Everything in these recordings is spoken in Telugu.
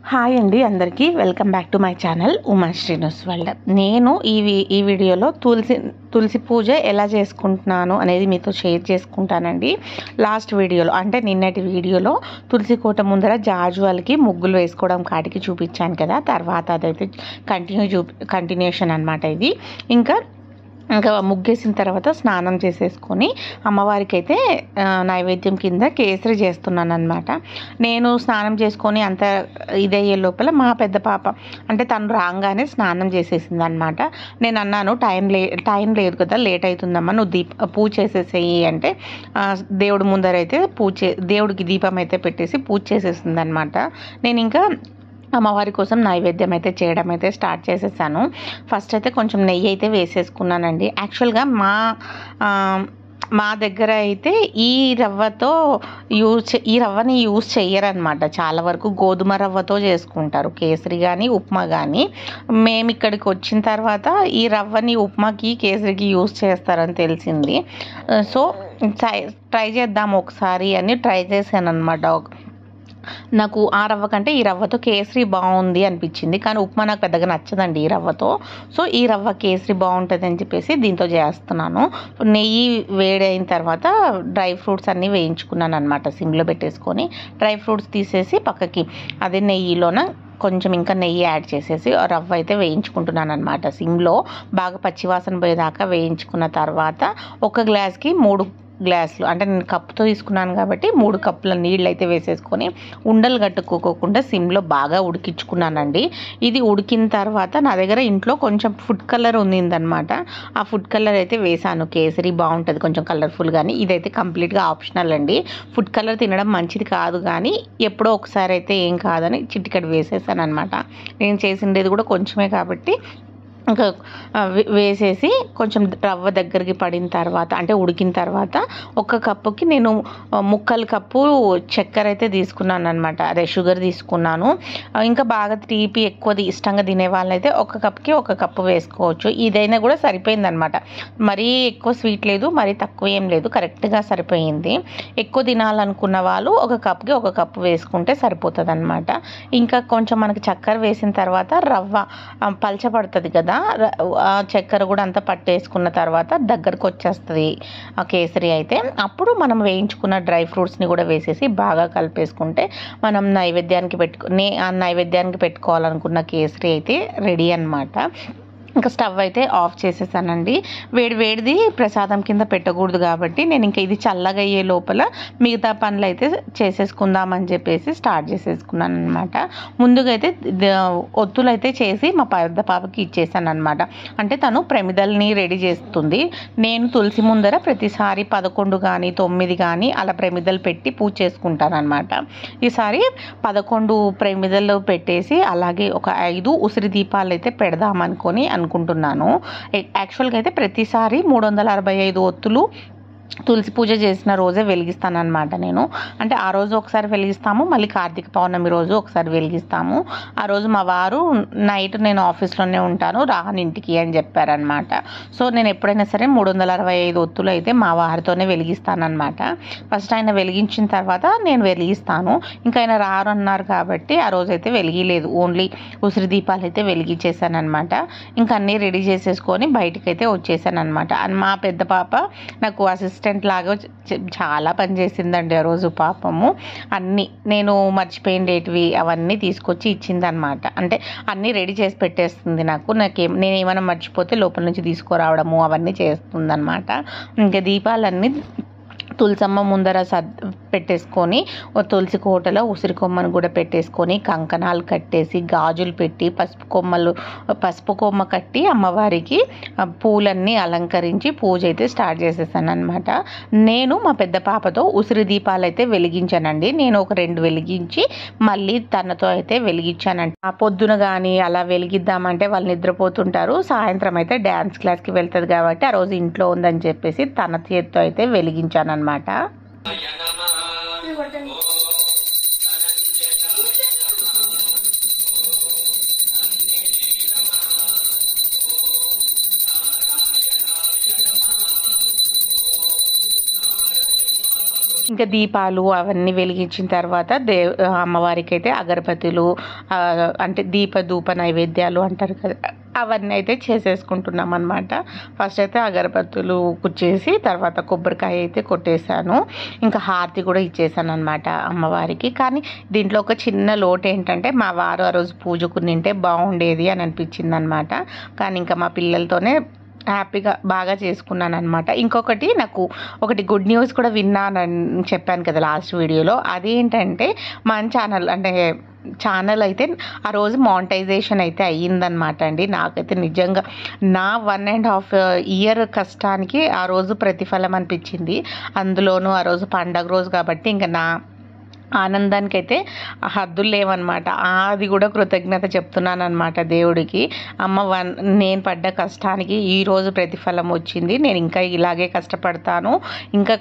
హాయ్ అండి అందరికీ welcome back to my channel Uma Srinivas world. నేను ఈ వీడియోలో తులసి పూజ ఎలా చేసుకుంటున్నాను అనేది మీతో షేర్ చేసుకుంటానండి. లాస్ట్ వీడియోలో అంటే నిన్నటి వీడియోలో తులసి కోట ముందర జాజువాలకి ముగ్గులు వేసుకోవడం కాటికి చూపించాను కదా. తర్వాత అదైతే కంటిన్యూషన్ అనమాట. ఇది ఇంకా ముగ్గేసిన తర్వాత స్నానం చేసేసుకొని అమ్మవారికి అయితే నైవేద్యం కింద కేసరి చేస్తున్నాను అనమాట. నేను స్నానం చేసుకొని అంత ఇదయ్యే లోపల మా పెద్ద పాప అంటే తను రాగానే స్నానం చేసేసింది అనమాట. నేను అన్నాను టైం లేదు కదా, లేట్ అవుతుందమ్మా, నువ్వు పూజ చేసేసేయి అంటే దేవుడి ముందరైతే దేవుడికి దీపం అయితే పెట్టేసి పూజ చేసేసింది అనమాట. నేను ఇంకా అమ్మవారి కోసం నైవేద్యం అయితే చేయడం అయితే స్టార్ట్ చేసేసాను. ఫస్ట్ అయితే కొంచెం నెయ్యి అయితే వేసేసుకున్నానండి. యాక్చువల్గా మా దగ్గర అయితే ఈ రవ్వని యూజ్ చెయ్యరనమాట. చాలా వరకు గోధుమ రవ్వతో చేసుకుంటారు కేసరి కానీ ఉప్మా కానీ. మేము ఇక్కడికి వచ్చిన తర్వాత ఈ రవ్వని ఉప్మాకి కేసరికి యూజ్ చేస్తారని తెలిసింది. సో ట్రై చేద్దాం ఒకసారి అని ట్రై చేశాను అనమాట. నాకు ఆ రవ్వ కంటే ఈ రవ్వతో కేసరి బాగుంది అనిపించింది, కానీ ఉప్మా నాకు పెద్దగా నచ్చదండి ఈ రవ్వతో. సో ఈ రవ్వ కేసరి బాగుంటుంది అని చెప్పేసి దీంతో చేస్తున్నాను. నెయ్యి వేడైన తర్వాత డ్రై ఫ్రూట్స్ అన్నీ వేయించుకున్నాను అనమాట. సిమ్లో పెట్టేసుకొని డ్రై ఫ్రూట్స్ తీసేసి పక్కకి అదే నెయ్యిలోన కొంచెం ఇంకా నెయ్యి యాడ్ చేసేసి రవ్వ అయితే వేయించుకుంటున్నాను అనమాట. సిమ్లో బాగా పచ్చివాసన పోయేదాకా వేయించుకున్న తర్వాత ఒక గ్లాస్కి 3 గ్లాసులు అంటే నేను కప్పుతో తీసుకున్నాను కాబట్టి 3 కప్పుల నీళ్ళు అయితే వేసేసుకొని ఉండలు కట్టుకోకుండా సిమ్లో బాగా ఉడికించుకున్నానండి. ఇది ఉడికిన తర్వాత నా దగ్గర ఇంట్లో కొంచెం ఫుడ్ కలర్ ఉందన్నమాట. ఆ ఫుడ్ కలర్ అయితే వేసాను. కేసరి బాగుంటుంది కొంచెం కలర్ఫుల్, కానీ ఇదైతే కంప్లీట్గా ఆప్షనల్ అండి. ఫుడ్ కలర్ తినడం మంచిది కాదు, కానీ ఎప్పుడో ఒకసారి అయితే ఏం కాదని చిటికెడు వేసేసాను అనమాట. నేను చేసిండేది కూడా కొంచెమే కాబట్టి ఇంకా వేసేసి కొంచెం రవ్వ దగ్గరికి పడిన తర్వాత అంటే ఉడికిన తర్వాత ఒక కప్పుకి నేను 3/4 కప్పు చక్కెర అయితే తీసుకున్నాను అనమాట. అదే షుగర్ తీసుకున్నాను. ఇంకా బాగా తీపి ఎక్కువ ఇష్టంగా తినే వాళ్ళైతే ఒక కప్కి 1 కప్పు వేసుకోవచ్చు. ఇదైనా కూడా సరిపోయింది అనమాట. మరీ ఎక్కువ స్వీట్ లేదు, మరీ తక్కువ ఏం లేదు, కరెక్ట్గా సరిపోయింది. ఎక్కువ తినాలనుకున్న వాళ్ళు 1 కప్కి 1 కప్పు వేసుకుంటే సరిపోతుంది అనమాట. ఇంకా కొంచెం మనకి చక్కెర వేసిన తర్వాత రవ్వ పలచబడుతుంది కదా, ఆ చక్కెర కూడా అంతా పట్టేసుకున్న తర్వాత దగ్గరకు వచ్చేస్తుంది ఆ కేసరి అయితే. అప్పుడు మనం వేయించుకున్న డ్రై ఫ్రూట్స్ని కూడా వేసేసి బాగా కలిపేసుకుంటే మనం నైవేద్యానికి పెట్టుకోవాలనుకున్న కేసరి అయితే రెడీ అన్నమాట. ఇంకా స్టవ్ అయితే ఆఫ్ చేసేసానండి. వేడిది ప్రసాదం కింద పెట్టకూడదు కాబట్టి నేను ఇంకా ఇది చల్లగా అయ్యే లోపల మిగతా పనులు అయితే చేసేసుకుందామని చెప్పేసి స్టార్ట్ చేసేసుకున్నాను అనమాట. ముందుగా అయితే ఒత్తులు అయితే చేసి మా పెద్ద పాపకి ఇచ్చేసాను అనమాట. అంటే తను ప్రమిదల్ని రెడీ చేస్తుంది. నేను తులసి ముందర ప్రతిసారి 11 కానీ 9 కానీ అలా ప్రమిదలు పెట్టి పూజ చేసుకుంటాను అనమాట. ఈసారి 11 ప్రమిదలు పెట్టేసి అలాగే ఒక 5 ఉసిరి దీపాలు అయితే పెడదామనుకొని అనుకుంటున్నాను. యాక్చువల్గా అయితే ప్రతిసారి 365 ఒత్తులు తులసి పూజ చేసిన రోజే వెలిగిస్తానమాట నేను. అంటే ఆ రోజు ఒకసారి వెలిగిస్తాము, మళ్ళీ కార్తీక పౌర్ణమి రోజు ఒకసారి వెలిగిస్తాము. ఆ రోజు మా వారు నైట్ నేను ఆఫీస్లోనే ఉంటాను రానింటికి అని చెప్పారనమాట. సో నేను ఎప్పుడైనా సరే 365 ఒత్తులు అయితే మా వారితోనే వెలిగిస్తానమాట. ఫస్ట్ ఆయన వెలిగించిన తర్వాత నేను వెలిగిస్తాను. ఇంకా ఆయన రారు అన్నారు కాబట్టి ఆ రోజు అయితే వెలిగిలేదు, ఓన్లీ ఉసిరి దీపాలు అయితే వెలిగించేసాను అనమాట. ఇంకా అన్నీ రెడీ చేసేసుకొని బయటకు అయితే వచ్చేసాను అనమాట. మా పెద్ద పాప నాకు అసిస్టెంట్ లాగా చాలా పని చేసిందండి ఆ రోజు. పాపము అన్నీ నేను మర్చిపోయినవి అవన్నీ తీసుకొచ్చి ఇచ్చిందనమాట. అంటే అన్నీ రెడీ చేసి పెట్టేస్తుంది నేను ఏమైనా మర్చిపోతే లోపల నుంచి తీసుకురావడము అవన్నీ చేస్తుందనమాట. ఇంకా దీపాలన్నీ తులసమ్మ ముందర పెట్టేసుకొని తులసి కోటలో ఉసిరి కొమ్మను కూడా పెట్టేసుకొని కంకణాలు కట్టేసి గాజులు పెట్టి పసుపు కొమ్మ కట్టి అమ్మవారికి పూలన్నీ అలంకరించి పూజ అయితే స్టార్ట్ చేసేసాను అనమాట. నేను మా పెద్ద పాపతో ఉసిరి దీపాలు అయితే వెలిగించానండి. నేను ఒక 2 వెలిగించి మళ్ళీ తనతో అయితే వెలిగించానండి. ఆ పొద్దున కానీ అలా వెలిగిద్దామంటే వాళ్ళు నిద్రపోతుంటారు. సాయంత్రం అయితే డ్యాన్స్ క్లాస్కి వెళ్తుంది కాబట్టి ఆ రోజు ఇంట్లో ఉందని చెప్పేసి తన చేతితో అయితే వెలిగించాను అనమాట. ఇంకా దీపాలు అవన్నీ వెలిగించిన తర్వాత అమ్మవారికి అయితే అగరబత్తులు అంటే ధూప నైవేద్యాలు అంటారు కదా, అవన్నీ అయితే చేసేసుకుంటున్నాం అనమాట. ఫస్ట్ అయితే అగరబత్తులు కుచ్చేసి తర్వాత కొబ్బరికాయ అయితే కొట్టేశాను, ఇంకా హారతి కూడా ఇచ్చేసాను అనమాట అమ్మవారికి. కానీ దీంట్లో ఒక చిన్న లోటు ఏంటంటే మా వారు ఆ రోజు పూజకు నింటే బాగుండేది అని అనిపించింది అనమాట. కానీ ఇంకా మా పిల్లలతోనే హ్యాపీగా బాగా చేసుకున్నాను అనమాట. ఇంకొకటి నాకు ఒకటి గుడ్ న్యూస్ కూడా విన్నానని చెప్పాను కదా లాస్ట్ వీడియోలో. అదేంటంటే మన ఛానల్ అయితే ఆ రోజు మానిటైజేషన్ అయితే అయ్యిందనమాట అండి. నాకైతే నిజంగా నా 1.5 ఇయర్ కష్టానికి ఆ రోజు ప్రతిఫలం అనిపించింది. అందులోనూ ఆ రోజు పండగ రోజు కాబట్టి ఇంకా నా ఆనందానికి అయితే హద్దులు లేవన్నమాట. అది కూడా కృతజ్ఞత చెప్తున్నాను అనమాట దేవుడికి. నేను పడ్డ కష్టానికి ఈరోజు ప్రతిఫలం వచ్చింది. నేను ఇంకా ఇలాగే కష్టపడతాను, ఇంకా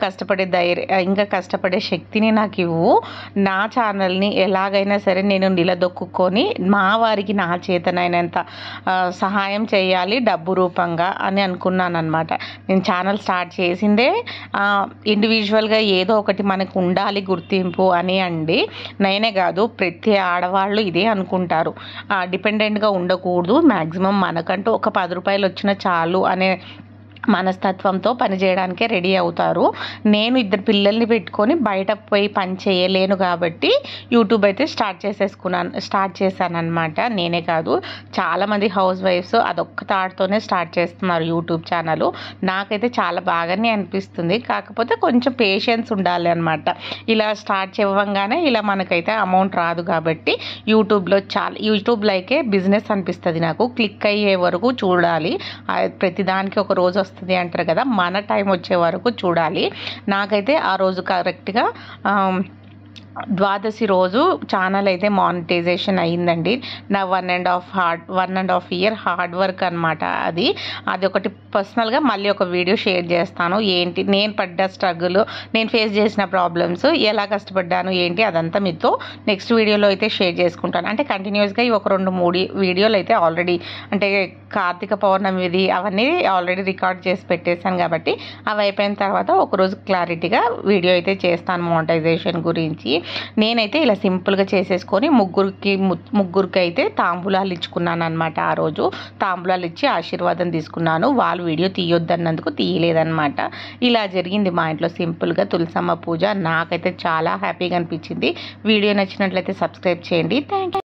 కష్టపడే శక్తిని నాకు ఇవ్వు. నా ఛానల్ని ఎలాగైనా సరే నేను నిలదొక్కుని మా వారికి నా చేతనైనంత సహాయం చేయాలి డబ్బు రూపంగా అని అనుకున్నాను అనమాట. నేను ఛానల్ స్టార్ట్ చేసిందే ఇండివిజువల్గా ఏదో ఒకటి మనకు ఉండాలి గుర్తింపు అని అండి. నేనే కాదు, ప్రతి ఆడవాళ్ళు ఇదే అనుకుంటారు. డిపెండెంట్గా ఉండకూడదు, మ్యాక్సిమం మనకంటూ ఒక 10 రూపాయలు వచ్చినా చాలు అనే మనస్తత్వంతో పనిచేయడానికే రెడీ అవుతారు. నేను 2 పిల్లల్ని పెట్టుకొని బయట పోయి పని చేయలేను కాబట్టి యూట్యూబ్ అయితే స్టార్ట్ చేశాను అనమాట. నేనే కాదు, చాలామంది హౌస్ వైఫ్స్ అదొక్క థాట్తోనే స్టార్ట్ చేస్తున్నారు యూట్యూబ్ ఛానల్. నాకైతే చాలా బాగానే అనిపిస్తుంది. కాకపోతే కొంచెం పేషెన్స్ ఉండాలి అనమాట. ఇలా స్టార్ట్ చేయగానే ఇలా మనకైతే అమౌంట్ రాదు కాబట్టి యూట్యూబ్లో అయితే బిజినెస్ అనిపిస్తుంది నాకు. క్లిక్ అయ్యే వరకు చూడాలి, ప్రతిదానికి ఒక రోజు వస్తుంది అంటారు కదా, మన టైం వచ్చే వరకు చూడాలి. నాకైతే ఆ రోజు కరెక్ట్గా ద్వాదశి రోజు ఛానల్ అయితే మానిటైజేషన్ అయ్యిందండి. నా 1.5 ఇయర్ హార్డ్ వర్క్ అనమాట. అది ఒకటి పర్సనల్గా మళ్ళీ ఒక వీడియో షేర్ చేస్తాను. ఏంటి నేను పడ్డ స్ట్రగుల్, నేను ఫేస్ చేసిన ప్రాబ్లమ్స్, ఎలా కష్టపడ్డాను ఏంటి అదంతా మీతో నెక్స్ట్ వీడియోలో అయితే షేర్ చేసుకుంటాను. అంటే కంటిన్యూస్గా ఒక 2-3 వీడియోలు అయితే ఆల్రెడీ, అంటే కార్తీక పౌర్ణమిది అవన్నీ ఆల్రెడీ రికార్డ్ చేసి పెట్టేశాను కాబట్టి అవి అయిపోయిన తర్వాత ఒకరోజు క్లారిటీగా వీడియో అయితే చేస్తాను మానిటైజేషన్ గురించి. నేనైతే ఇలా సింపుల్గా చేసేసుకొని ముగ్గురికి అయితే తాంబూలాలు ఇచ్చుకున్నాను అనమాట. ఆ రోజు తాంబూలాలు ఇచ్చి ఆశీర్వాదం తీసుకున్నాను. వాళ్ళు వీడియో తీయొద్దన్నందుకు తీయలేదన్నమాట. ఇలా జరిగింది మా ఇంట్లో సింపుల్గా తులసమ్మ పూజ. నాకైతే చాలా హ్యాపీగా అనిపించింది. వీడియో నచ్చినట్లయితే సబ్స్క్రైబ్ చేయండి. Thank you.